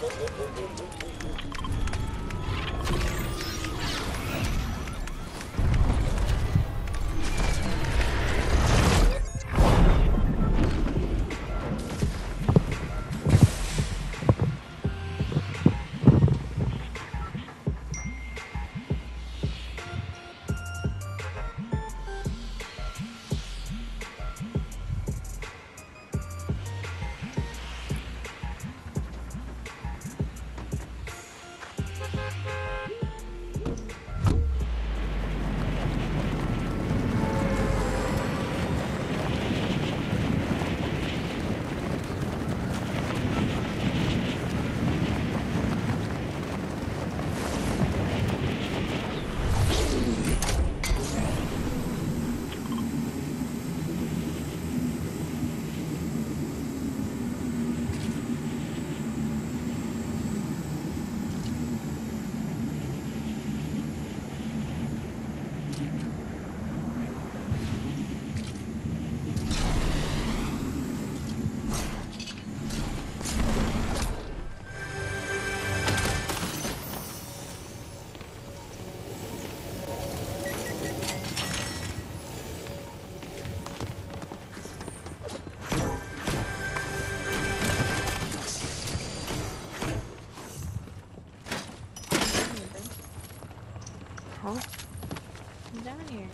Huh? I'm down here.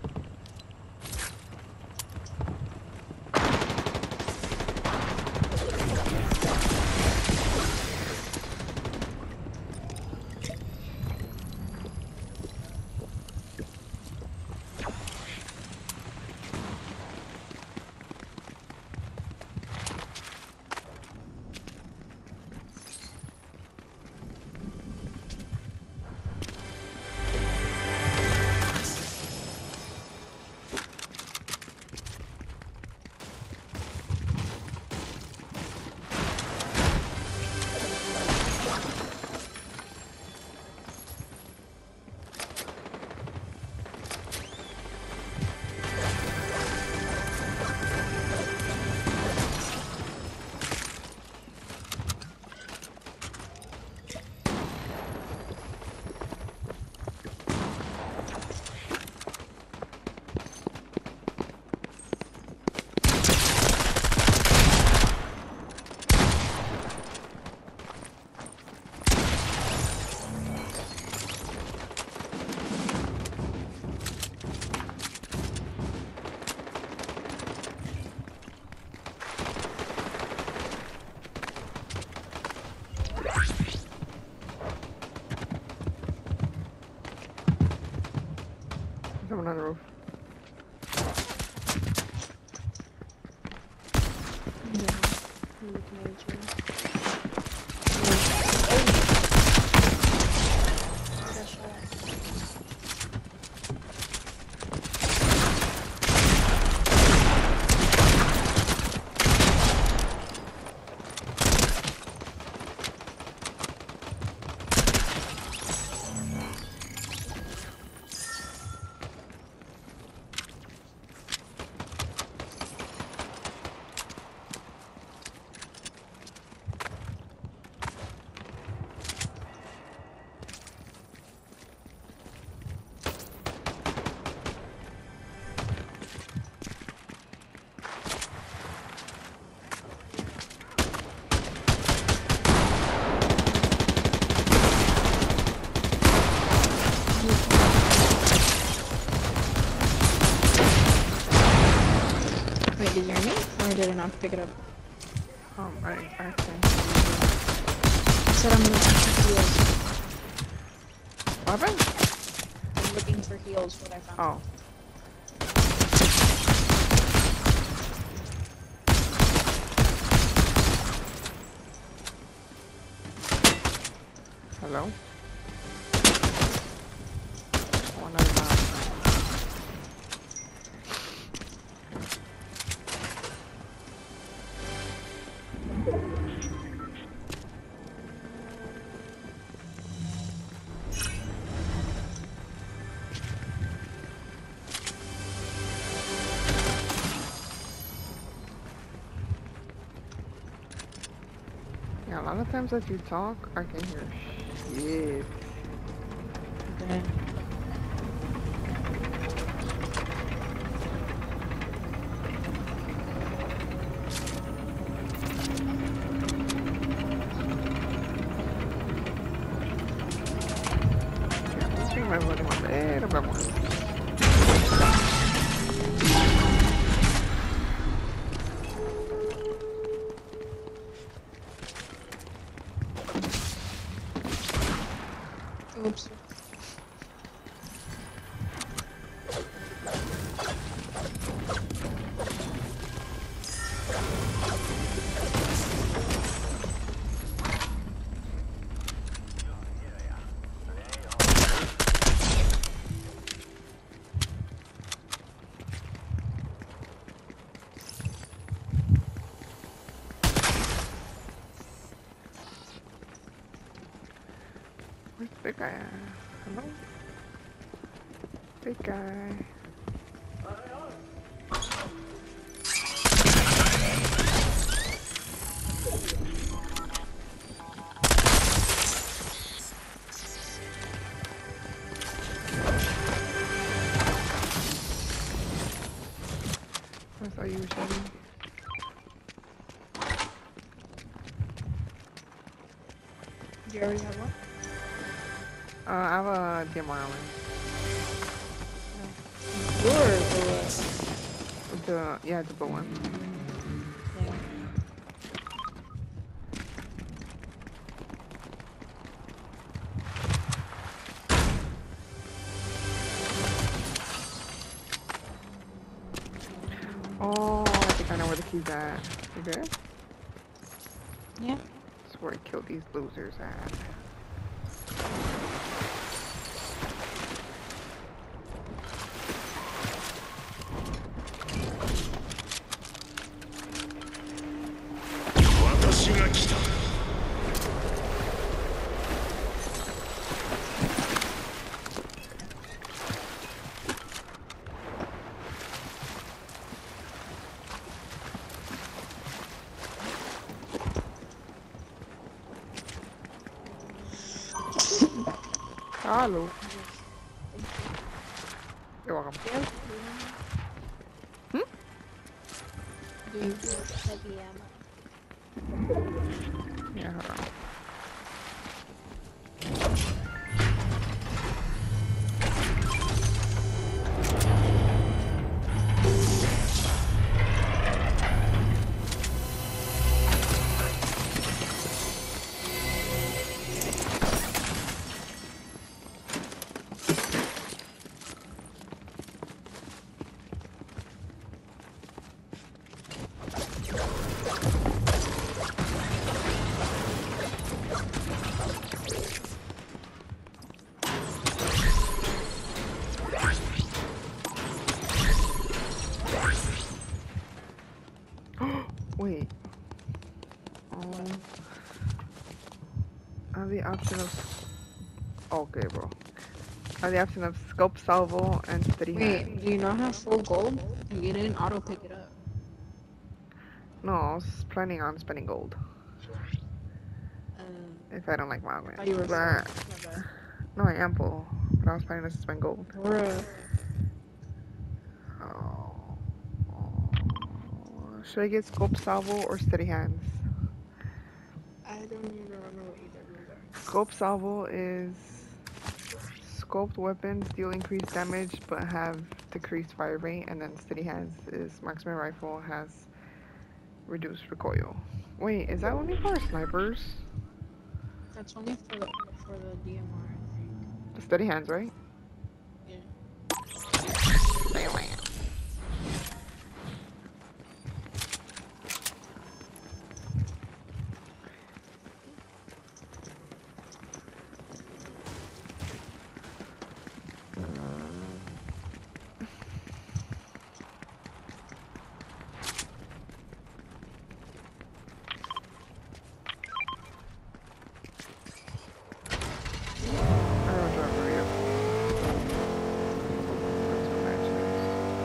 Someone on the roof. Wait, did you hear me? Or did I not pick it up? I think. I said I'm looking for heals. What happened? I'm looking for heals, what I found. Oh. Hello? One of them. Yeah, a lot of times as you talk, I can hear shit. Okay. Yeah, this thing might really want it, but more. Oops. Where's the big guy at? Hello? Big guy. I saw you shooting. Do you already have one? I have a DMR on Yours or what? yeah, the bow one. Yeah. Oh, I think I know where the key's at. You good? Yeah. That's where I killed these losers at. Hello. You're welcome. Hmm? Do you have heavy ammo? Yeah, hold on. Wait. I have the option of. Okay, bro. I have the option of scope salvo and steady hand. Wait, do you not have full gold? You didn't auto pick it up. No, I was planning on spending gold if I don't like my I thought you were full. But My bad. no, I am full. But I was planning to spend gold. Bruh. Oh. Should I get scope salvo or steady hands? I don't even remember what either of those are. Scope salvo is scoped weapons deal increased damage but have decreased fire rate, and then steady hands is marksman rifle has reduced recoil. Wait, is that only for snipers? That's only for the DMR, I think. The steady hands, right? Yeah. Damn. I don't drive hurry up. Let's go matches.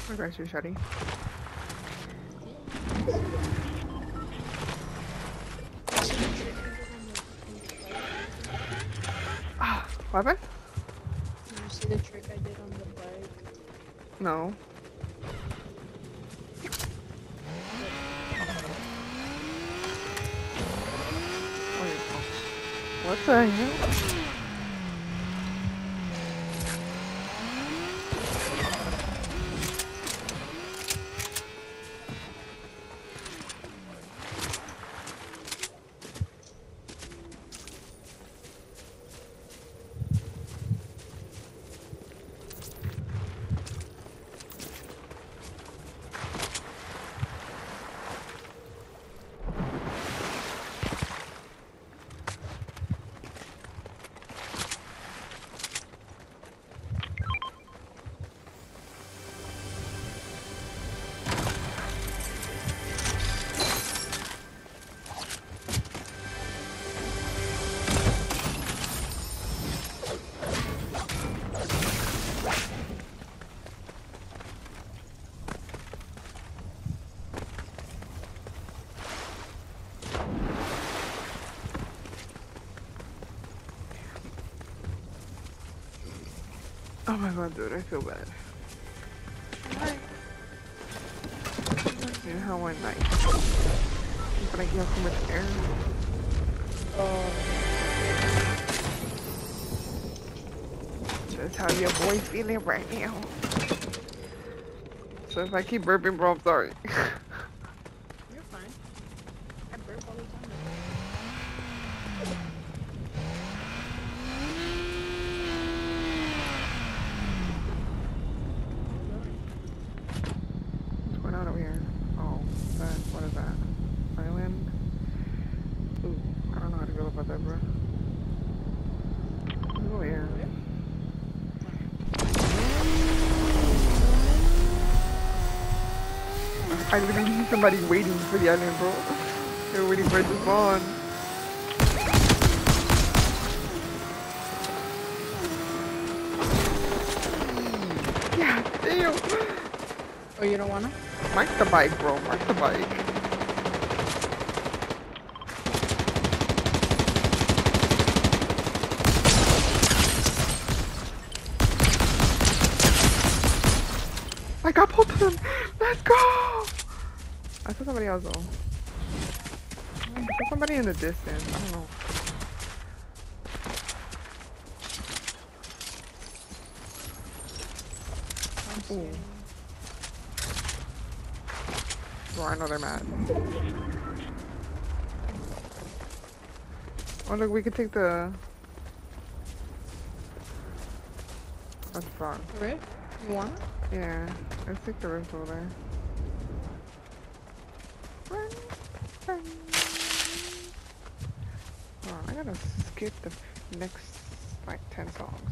I got you, Shuddy. Ah, what happened? Did you see the trick I did on the bike? No. What the hell? Oh my god, dude, I feel bad. You know how when like you have too much air? That's how your boy's feeling right now. So if I keep burping, bro, I'm sorry. You're fine. I burp all the time. What's going on over here? Oh, what is that? Island? Ooh, I don't know how to go about that, bro. Let's go here. I literally see somebody waiting for the island, bro. They're waiting for it to spawn. Yeah, damn. Oh, you don't wanna? Mark the bike, bro. Mark the bike. I got both of them. Let's go. I saw somebody else though. I saw somebody in the distance. I don't know. Ooh. Bro, I know they're mad. Oh look, we could take the... That's fun. Rift? You want it? Yeah, let's take the rift over there. Run, run. Oh, I gotta skip the next, like, 10 songs.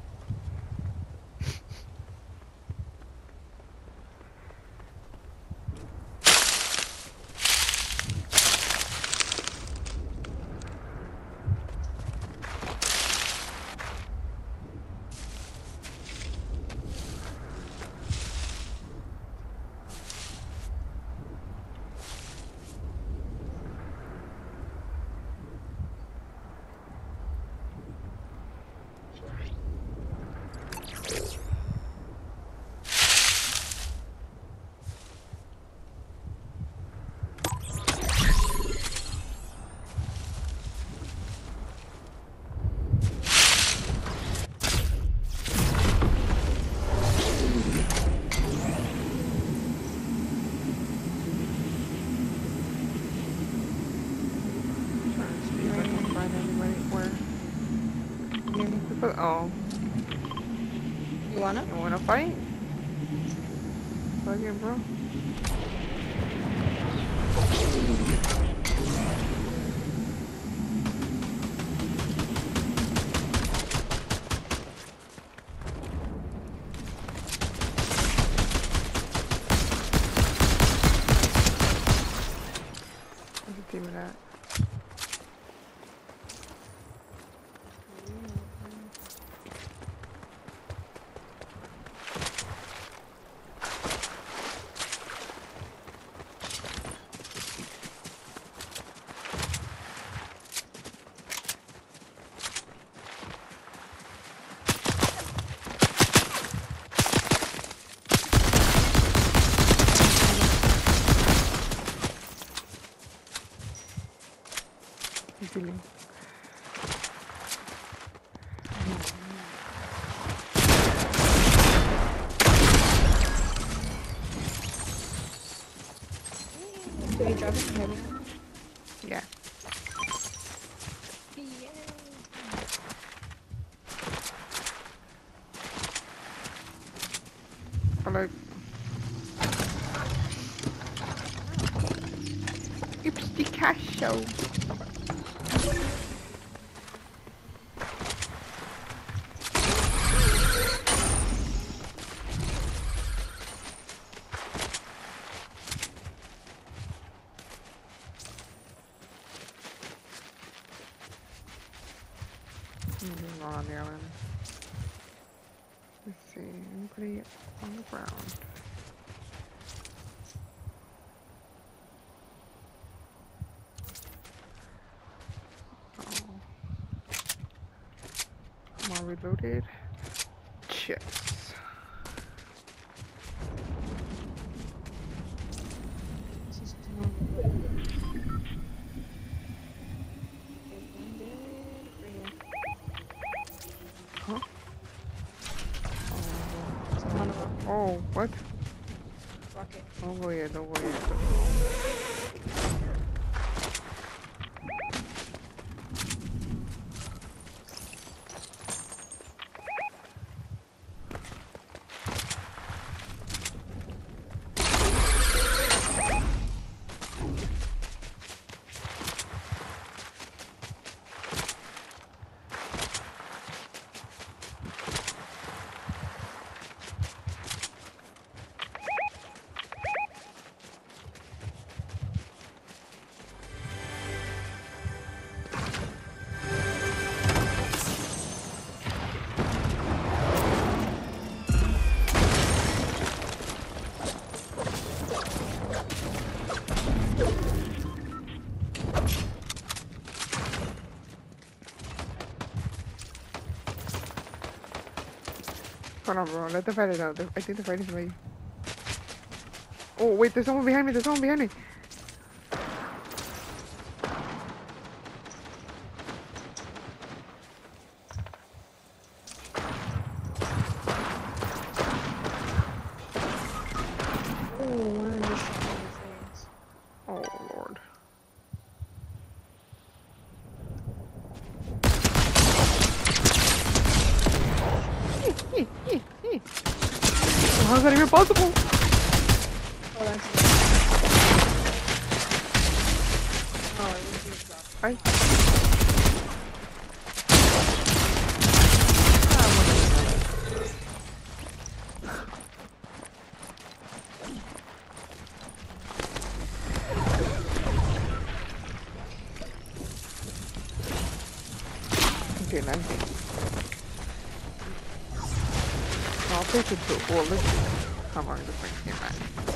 Oh. You wanna? You wanna fight? Plug in, bro. Where's the team of that? feeling. Are you driving heavy? Yeah. Yay. Or like, it's the cash show. On the island. Let's see, anybody on the ground? Oh. Am I reloaded? Chips. This is tomorrow. Huh? Tomorrow. Oh, what? Rocket. Don't go yet, don't go yet. Hold on, bro. Let the fighter out. I think the fighter's ready. Oh, wait, there's someone behind me. There's someone behind me. Oh, one just shot me in the face. Oh, Lord. How's that even possible? Oh, that's good. Oh, it was your job. I... Okay, 19. I'll take it to, well, let's see how long this thing came back.